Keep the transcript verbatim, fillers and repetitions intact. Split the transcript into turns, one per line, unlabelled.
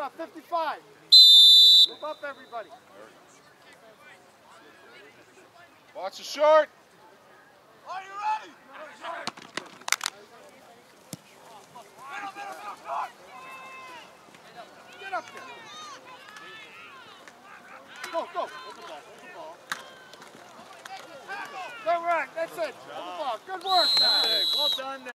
up, fifty-five. Move up, everybody.
Watch the short.
Are you ready? Middle, middle, middle, short.
Get up there. Go, go. Hold the ball, hold the ball. Go right, that's it. Hold the ball. Good work, guys.
Well done.